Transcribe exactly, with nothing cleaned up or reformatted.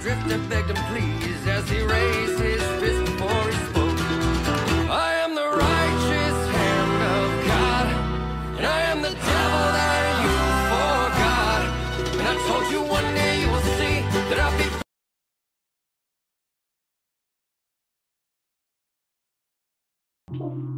drifter begged him please as he raised his fist before he spoke. I am the righteous hand of God, and I am the devil that you forgot. And I told you one day you will see that I'll be